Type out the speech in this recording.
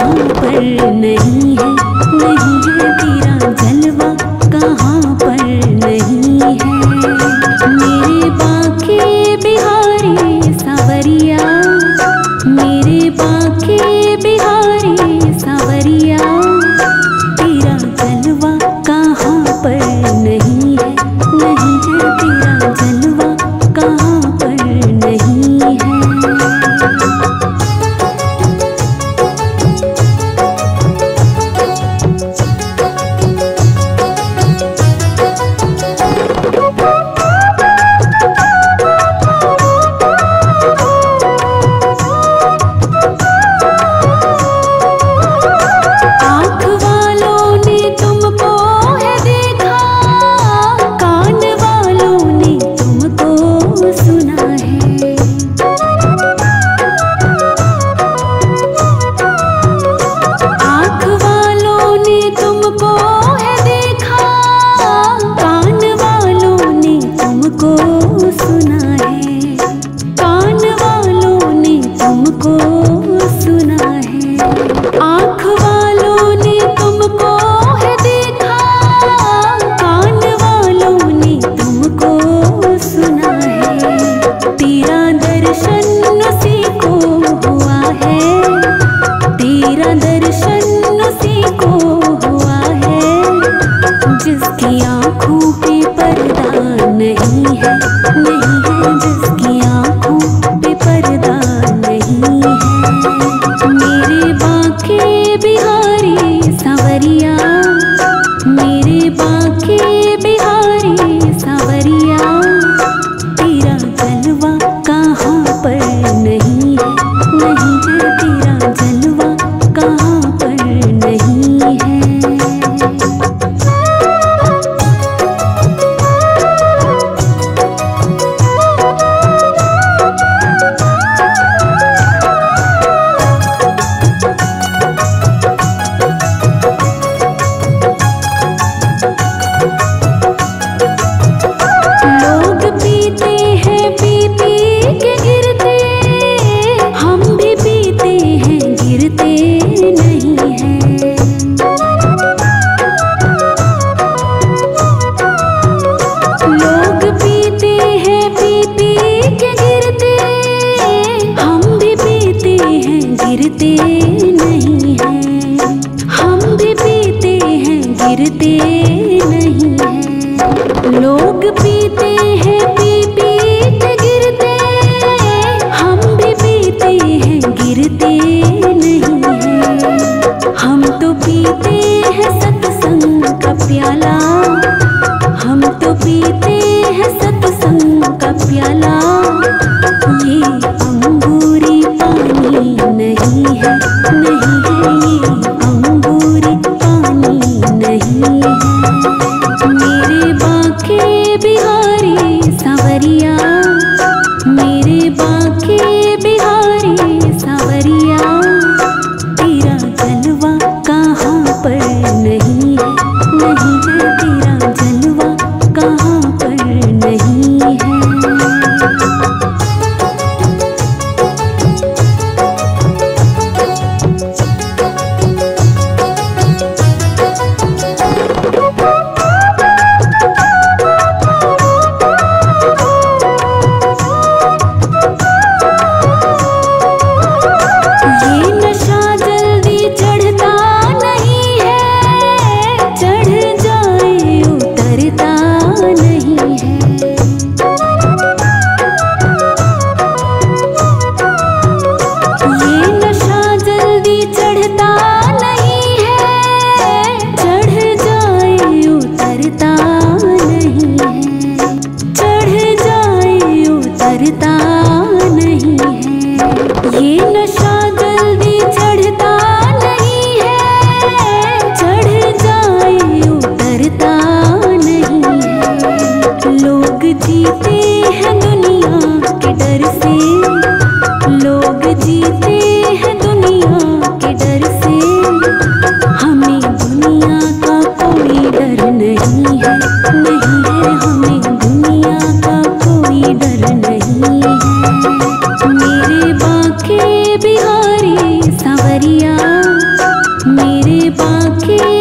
पर नहीं है, नहीं है तेरा जलवा कहाँ पर नहीं है। मेरे बाके बिहारी सावरिया, मेरे बाके बिहारी सावरिया, तेरा जलवा कहाँ पर नहीं है, नहीं है तेरा जलवा कहाँ पर नहीं है। जिसकी आँखों पे पर्दा नहीं है, नहीं है जिसकी आँखों पे पर्दा नहीं है। मेरे बाके बिहारी सावरिया, मेरे बाके बिहारी सावरिया, तेरा जलवा कहाँ पर नहीं है, नहीं है तेरा जलवा कहाँ पर नहीं है। गिरते नहीं हैं, हम भी पीते हैं गिरते नहीं हैं। लोग पीते हैं पी पी के गिरते, हम भी पीते हैं गिरते नहीं हैं। हम तो पीते हैं सत्संग का प्याला, हम तो पीते हैं सत्संग का प्याला। ये अंगूरी पानी नहीं है, नहीं है ये अंगूरी पानी नहीं है। मेरे बाके बिहारी सावरिया, मेरे बाके बिहारी सावरिया, तेरा जलवा कहाँ पर नहीं है, नहीं है तेरा जलवा कहाँ पर नहीं है। ये नशा जल्दी चढ़ता नहीं है, चढ़ जाए उतरता नहीं है। लोग जीते हैं दुनिया के डर से, लोग जीते हैं दुनिया के डर से। बाकी